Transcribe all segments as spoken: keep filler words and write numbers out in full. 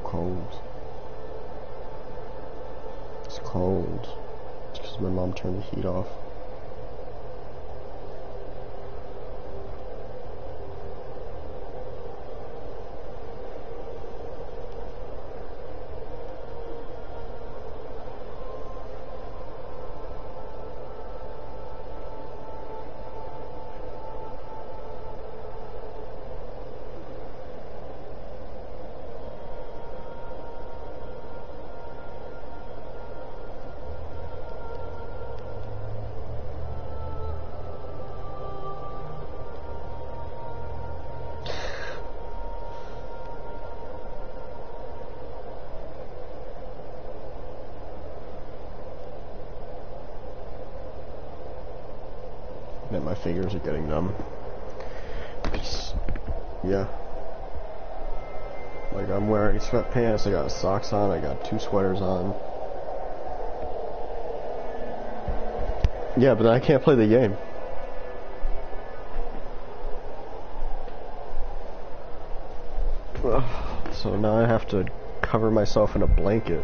cold. It's cold. It's because my mom turned the heat off. Man, my fingers are getting numb. Yeah. Like, I'm wearing sweatpants, I got socks on, I got two sweaters on. Yeah, but I can't play the game. Ugh. So now I have to cover myself in a blanket.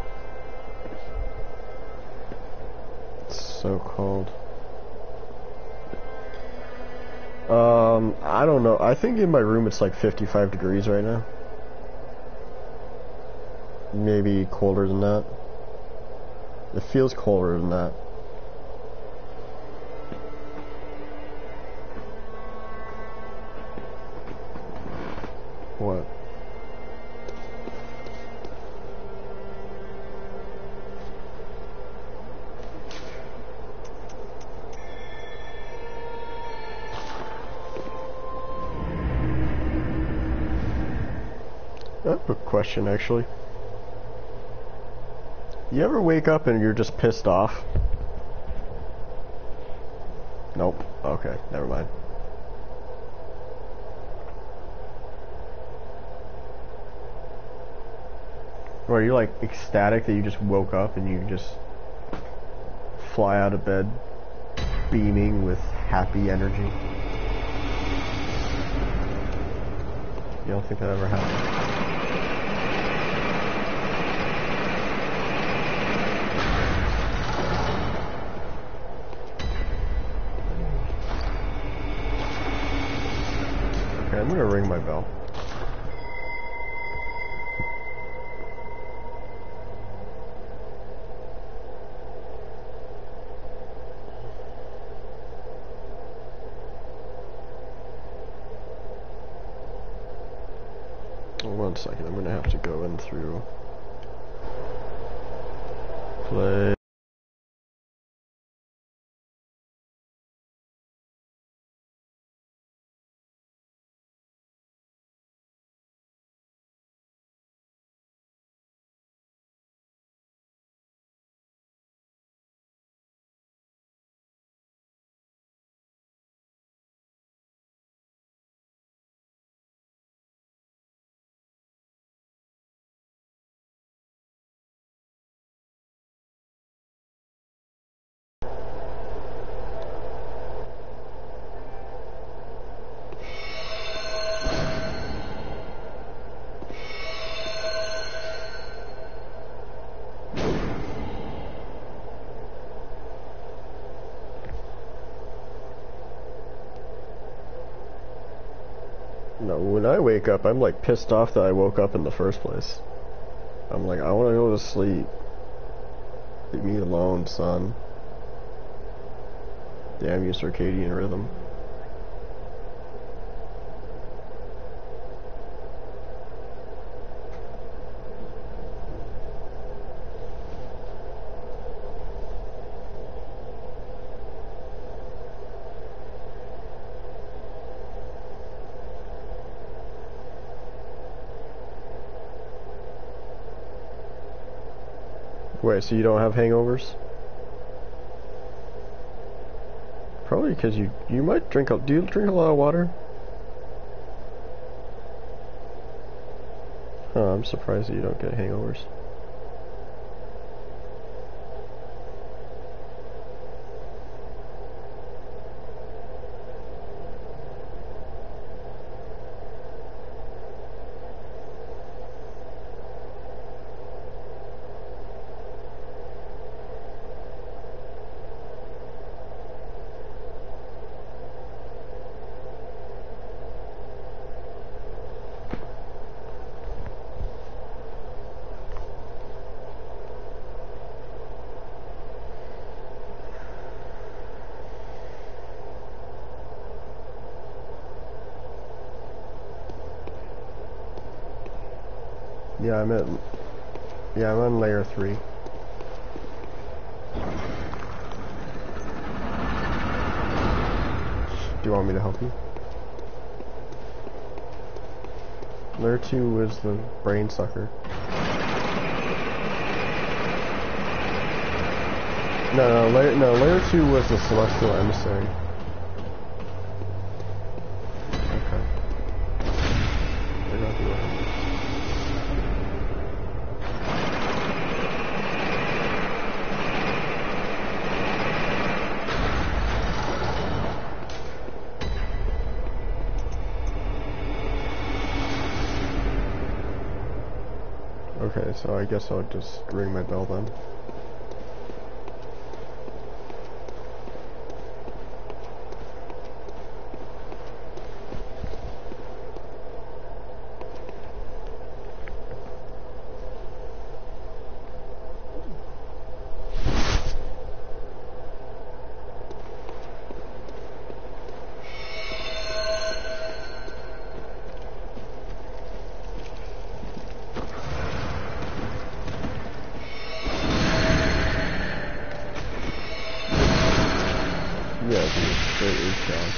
It's so cold. Um, I don't know. I think in my room it's like fifty-five degrees right now. Maybe colder than that. It feels colder than that. What? I have a question, actually. You ever wake up and you're just pissed off? Nope. Okay, never mind. Or are you like ecstatic that you just woke up and you just fly out of bed beaming with happy energy? You don't think that ever happened? Okay, I'm gonna ring my bell. One second, I'm gonna have to go in through play. No, when I wake up, I'm like pissed off that I woke up in the first place. I'm like, I want to go to sleep. Leave me alone, son. Damn you, circadian rhythm. Wait, so you don't have hangovers? Probably because you you might drink a do you drink a lot of water? Huh, I'm surprised that you don't get hangovers. Yeah, I'm at. Yeah, I'm on layer three. Do you want me to help you? Layer two is the brain sucker. No, no, layer, no, layer two was the celestial emissary. Okay. They're not the one. Okay, so I guess I'll just ring my bell then. Yeah, dude, there is chalice.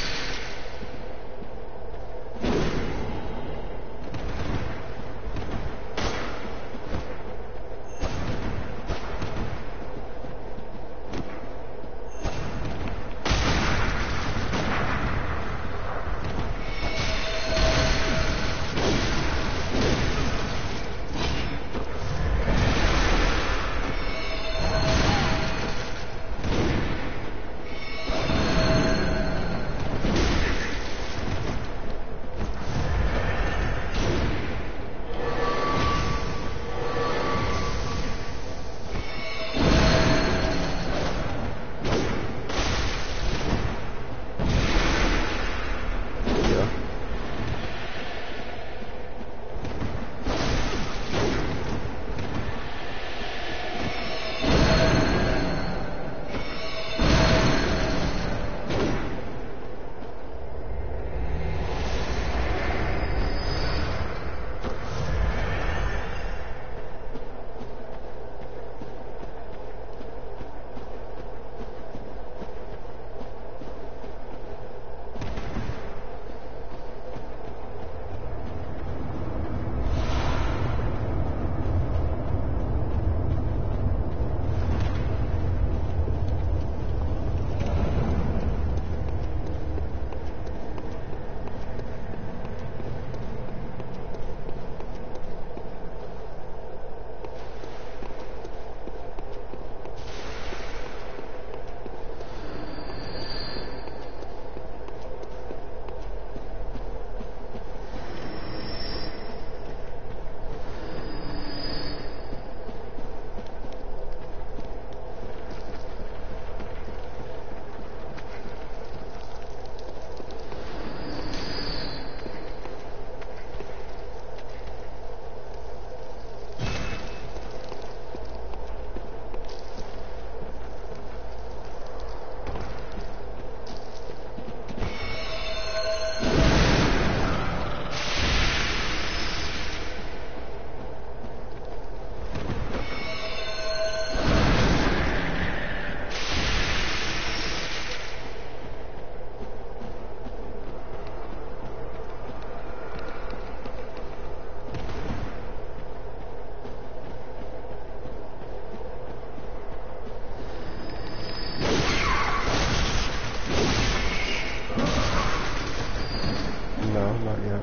No, not yet.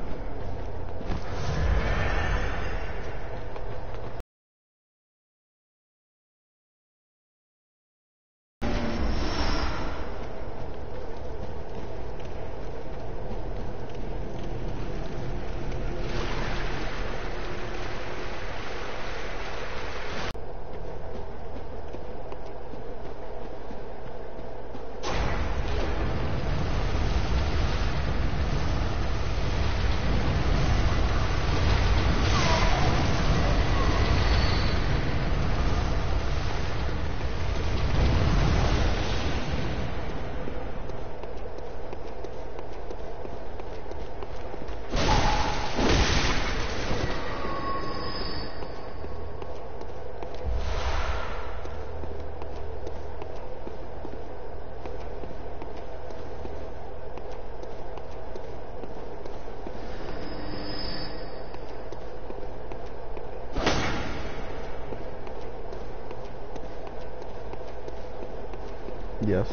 Yes.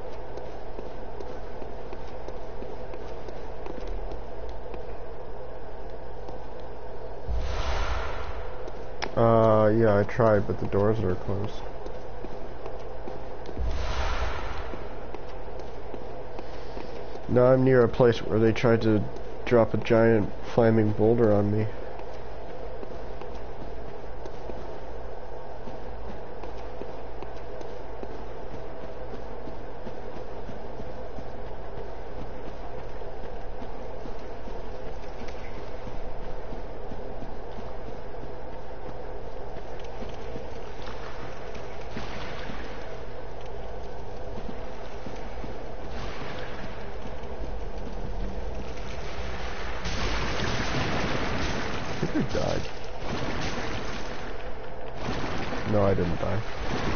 Uh, yeah, I tried, but the doors are closed. Now I'm near a place where they tried to drop a giant flaming boulder on me. I think I died. No, I didn't die.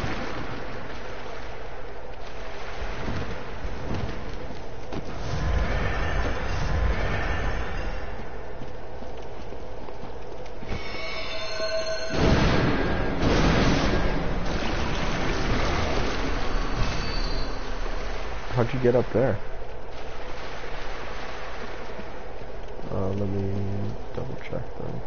How'd you get up there? Uh, let me double check then.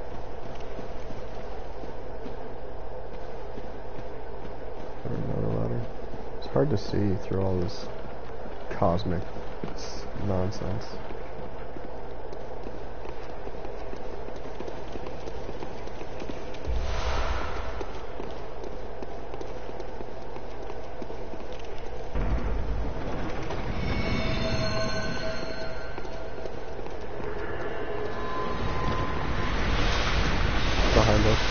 Or another ladder. It's hard to see through all this cosmic nonsense. Behind us.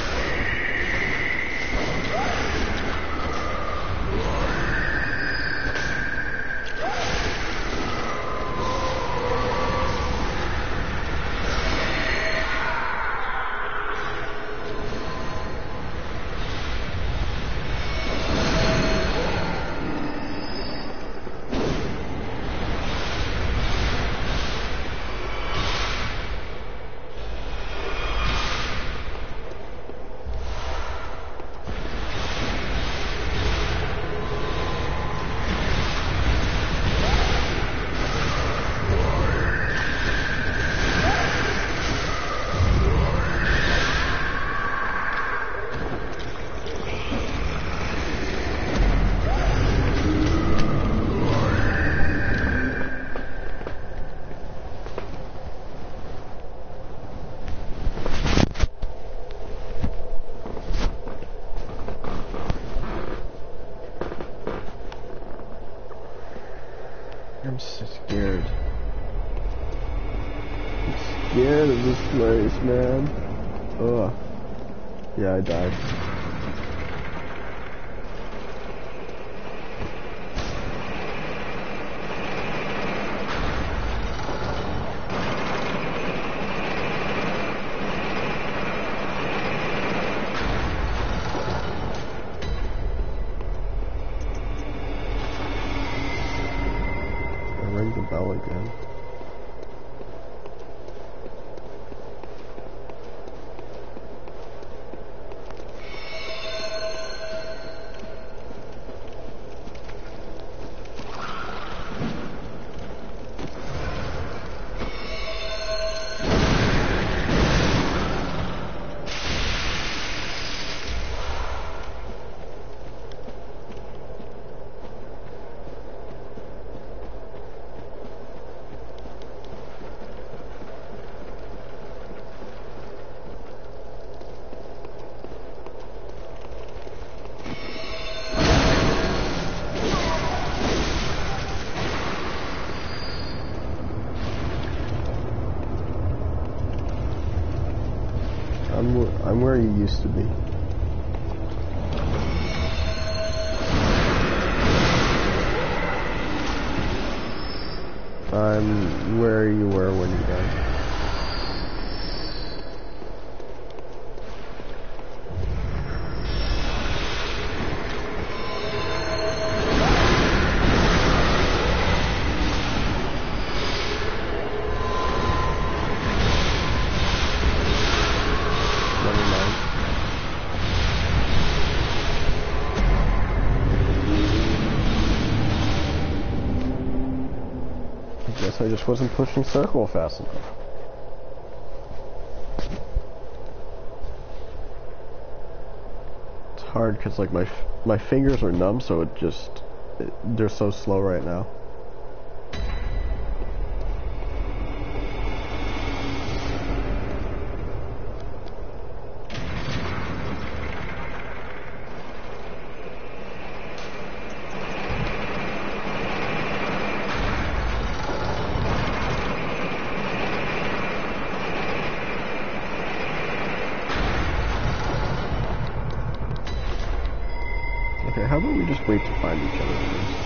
I'm so scared. I'm scared of this place, man. Ugh. Yeah, I died. Ring the bell again. I'm, I'm where you used to be. I'm where you were when you died. I just wasn't pushing circle fast enough. It's hard because like my f my fingers are numb, so it just it, they're so slow right now. Okay, how about we just wait to find each other first?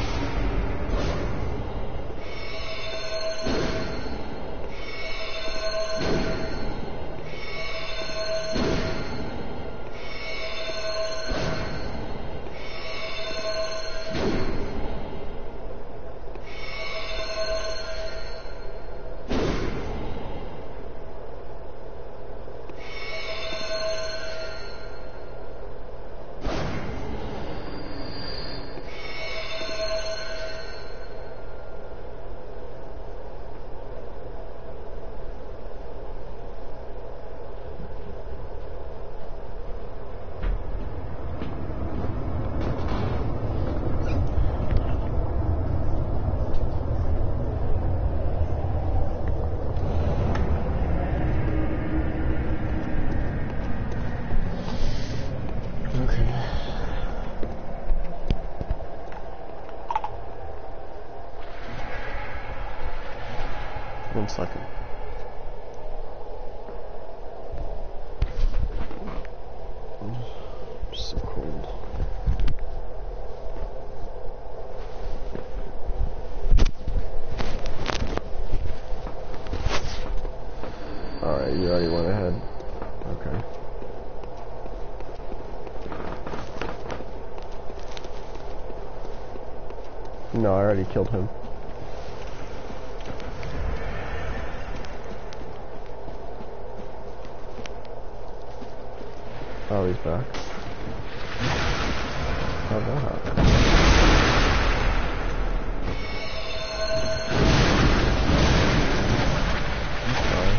One second. I'm so cold. Alright, you already went ahead. Okay. No, I already killed him. Oh, he's back. How'd that happen? Sorry.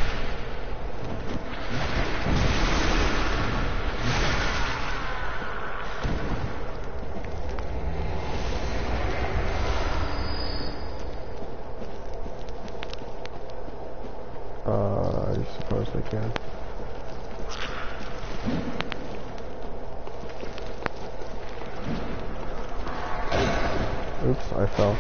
Uh, I suppose I can. Oops, I fell.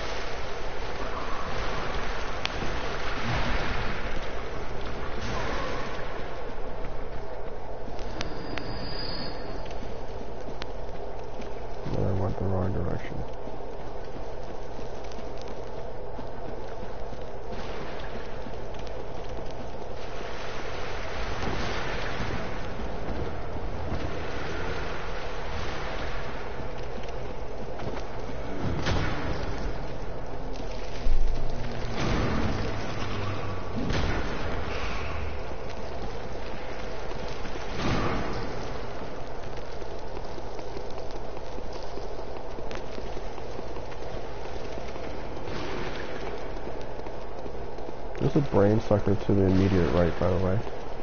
And I went the wrong direction. There's a brain sucker to the immediate right, by the way.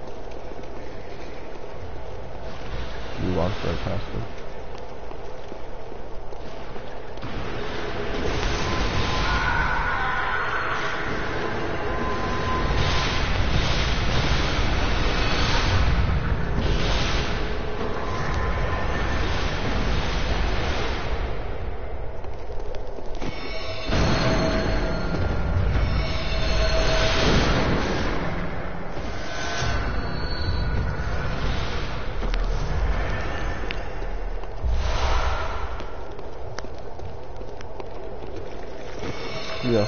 You walked right past him. Yeah.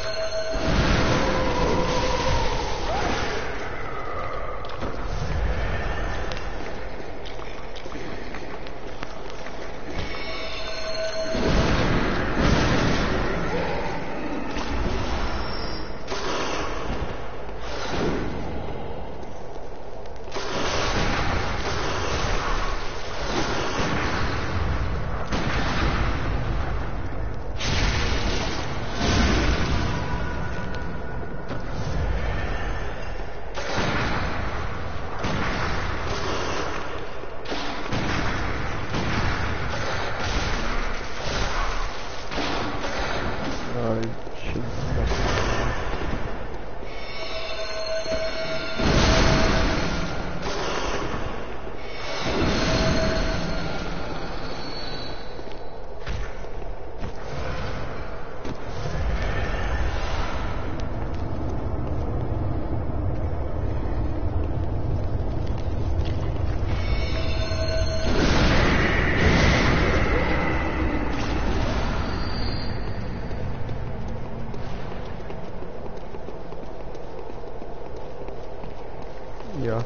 Yeah.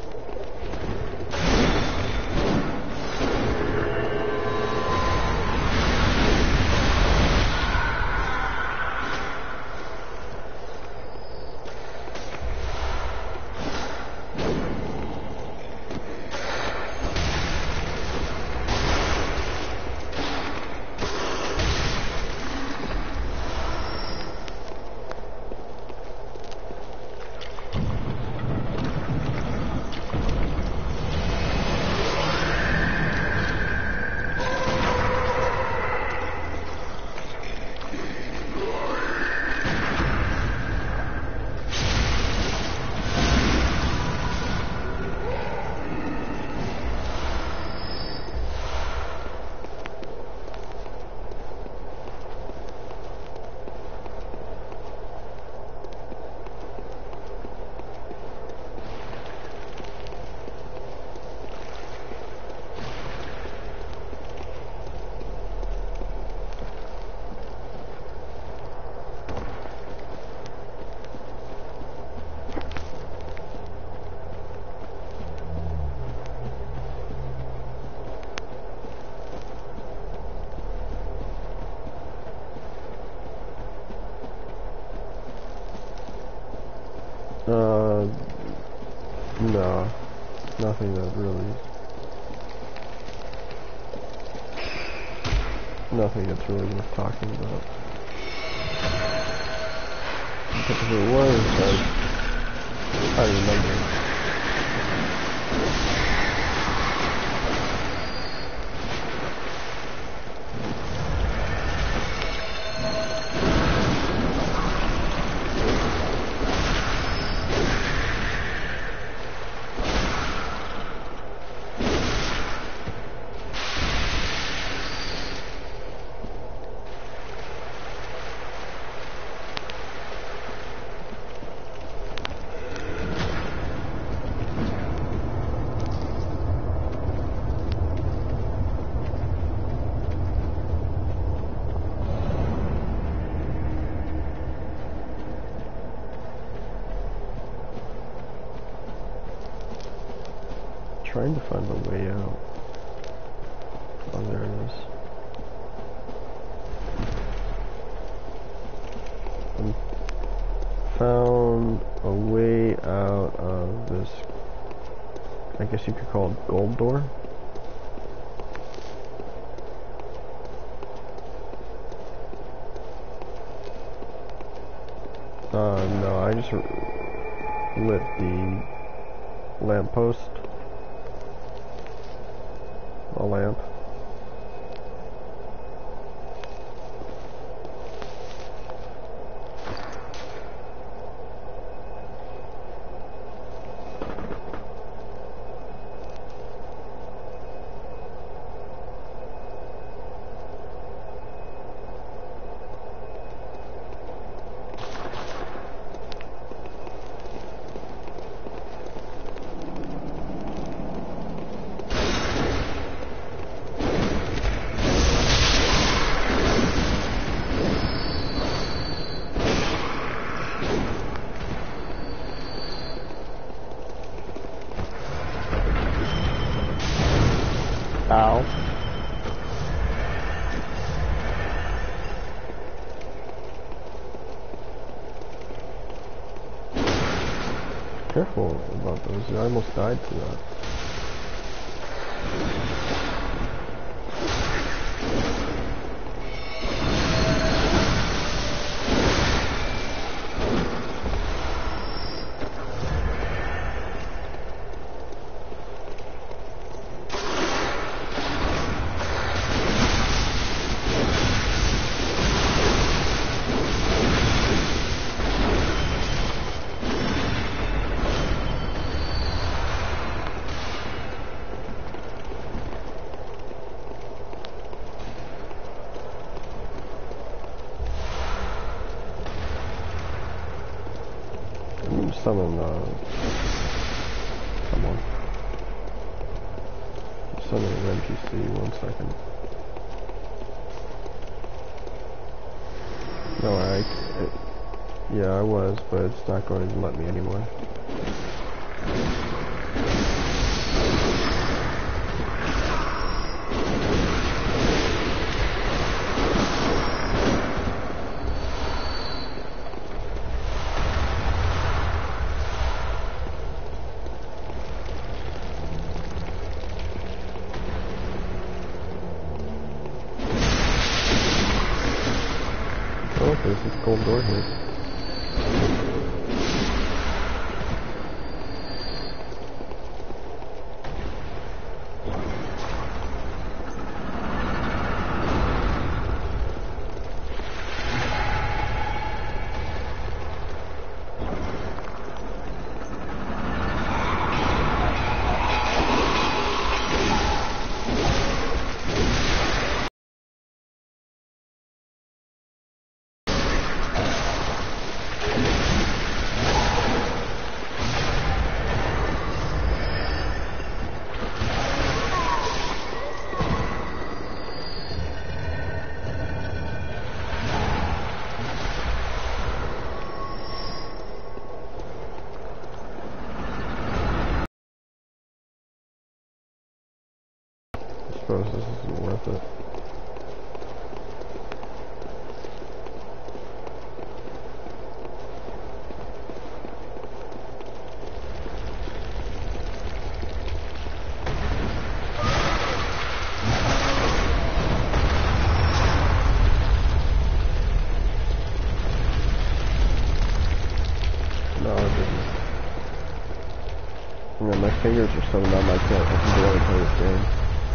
Uh, no, nothing that really, nothing that's really worth talking about. But if it was, like, I remember. Trying to find the way out. Oh, there it is. I found a way out of this, I guess you could call it gold door. Uh, no, I just lit the lamppost. A lamp. Ow. Careful about those, I almost died to that. Summon, uh, come on. Summon an N P C, one second. No, I, it, yeah, I was, but it's not going to let me anymore. There's a gold door here. I suppose this isn't worth it. No, it didn't. Yeah, my fingers are so numb I can't, I can barely play this game.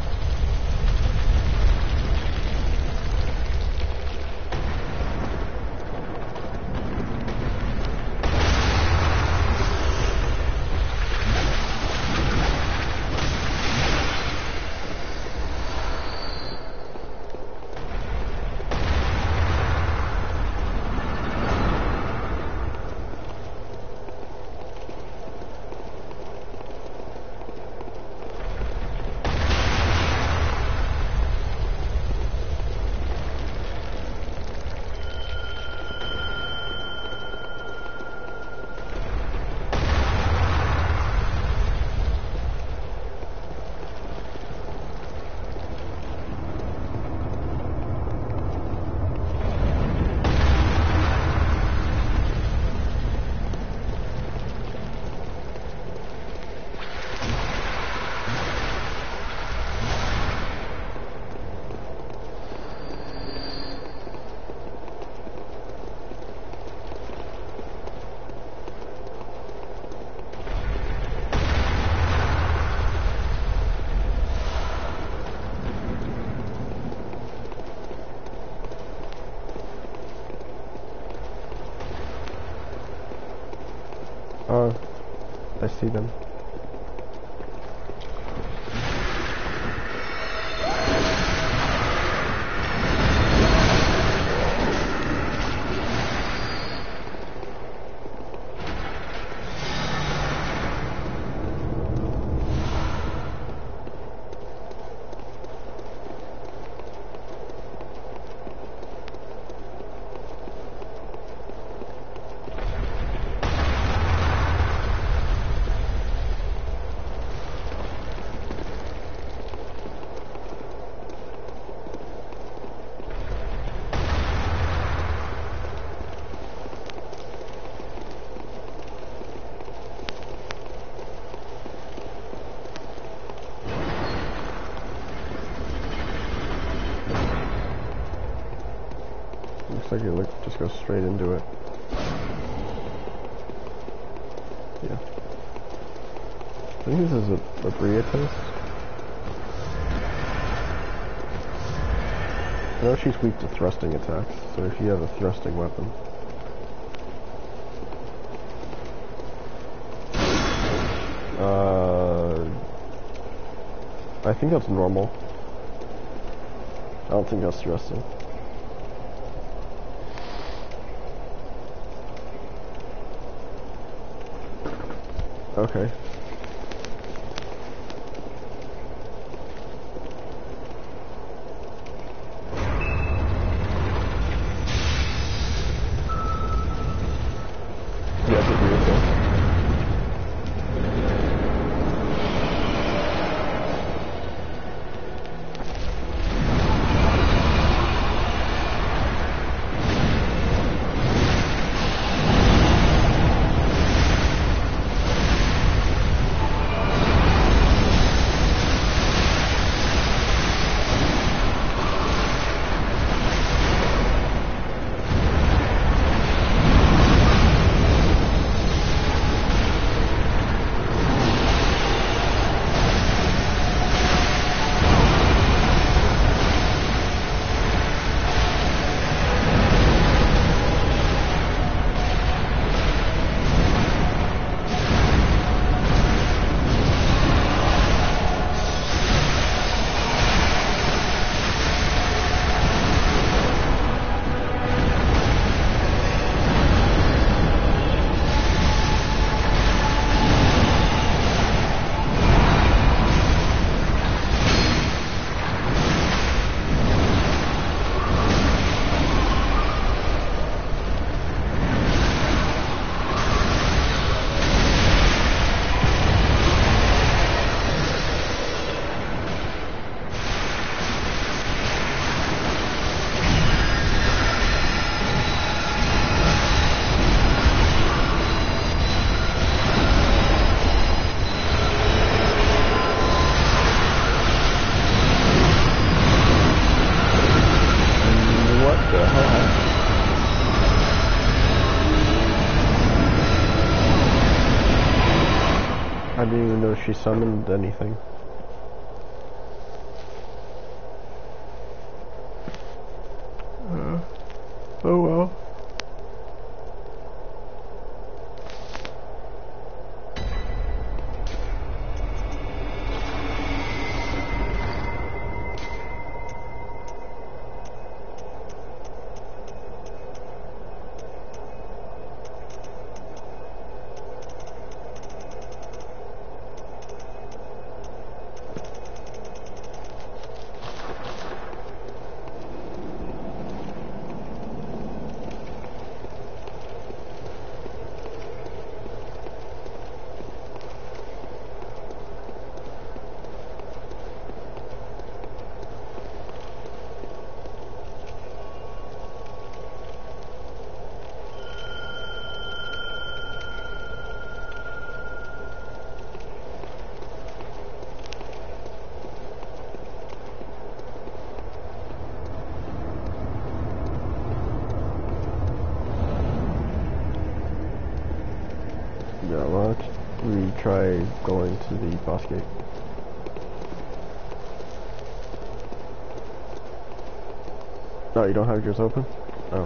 Oh, I see them. Looks like it look, just goes straight into it. Yeah. I think this is a, a Bria test. I know she's weak to thrusting attacks, so if you have a thrusting weapon. Uh, I think that's normal. I don't think that's thrusting. Okay. Yes, it's beautiful. she summoned anything. Uh, oh well. Yeah, why don't we try going to the boss gate? No, you don't have yours open? Oh.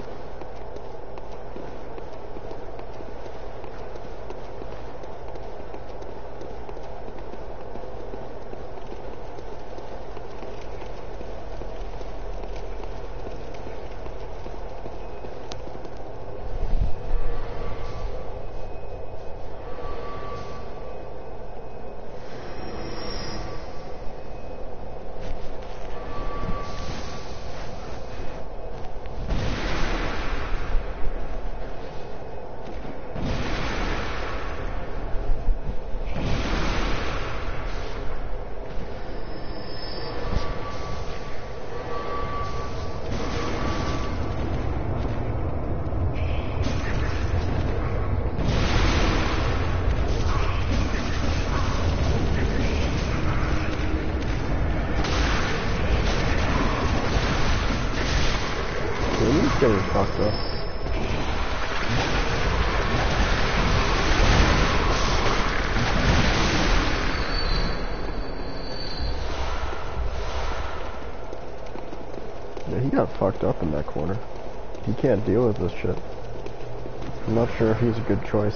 Getting fucked up. Yeah, he got fucked up in that corner. He can't deal with this shit. I'm not sure if he's a good choice.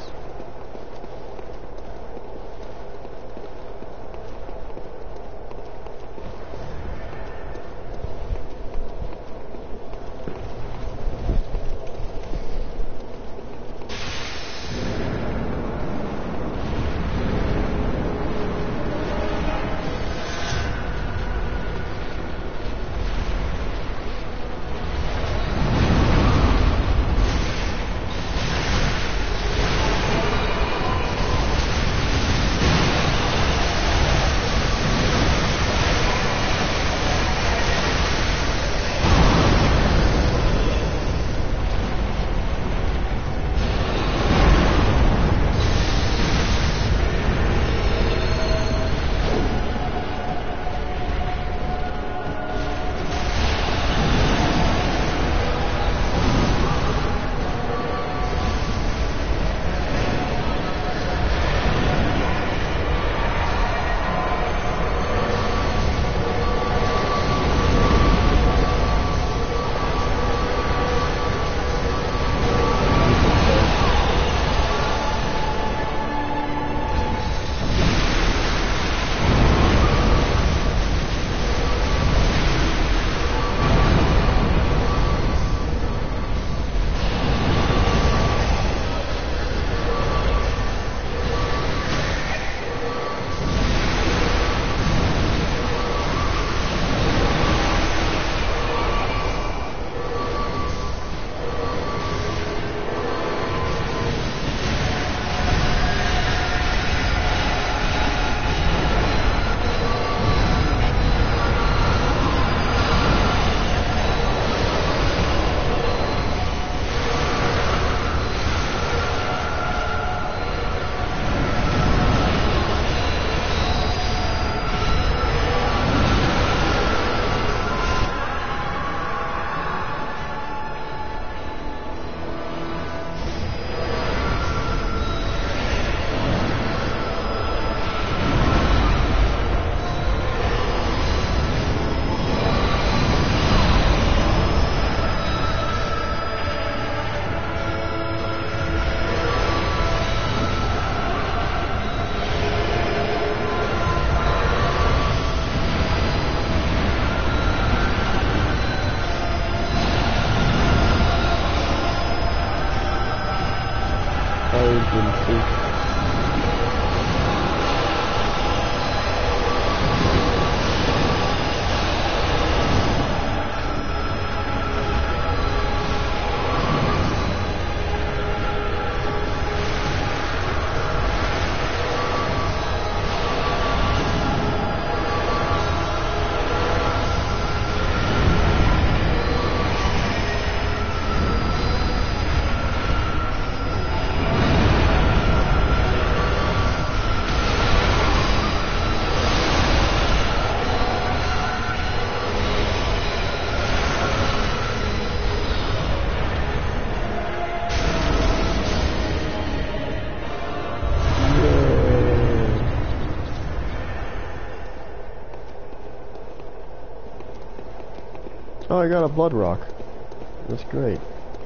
Oh, I got a blood rock. That's great.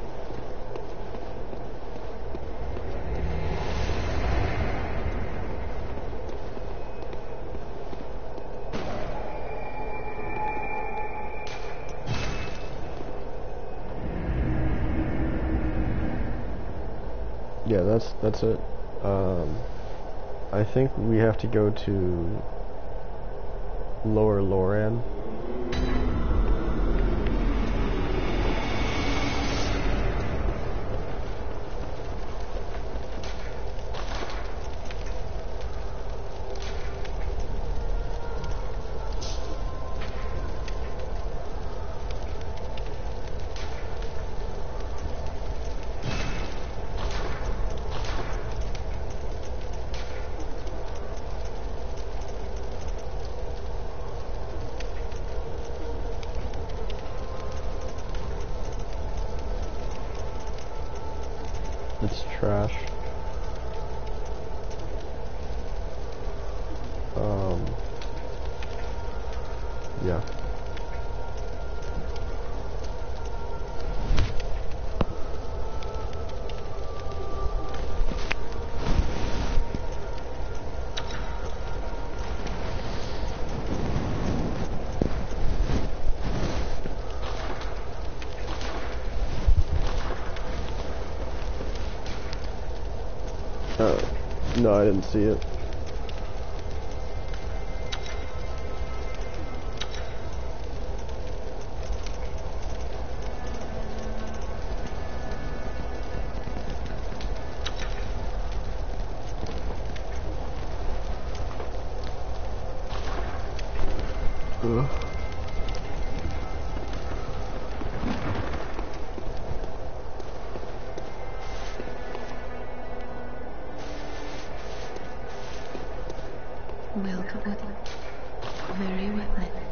Yeah, that's that's it. Um, I think we have to go to Lower Loran. It's trash. Um, yeah. Uh, no, I didn't see it. Ugh. Welcome, very well.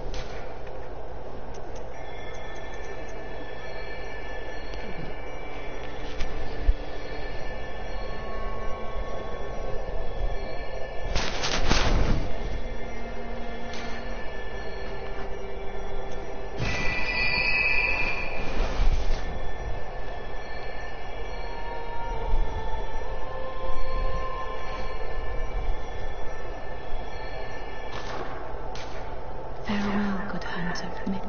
Farewell, good hunter of me.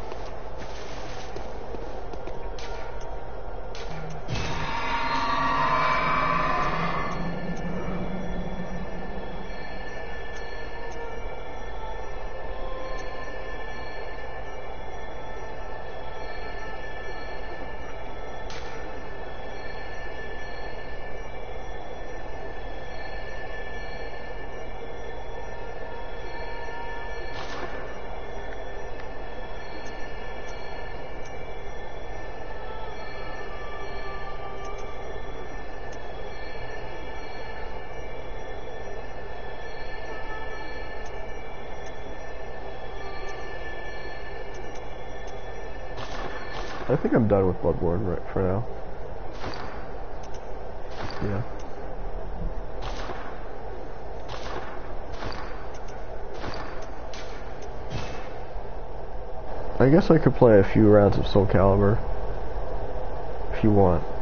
I think I'm done with Bloodborne right for now. Yeah. I guess I could play a few rounds of Soul Calibur if you want.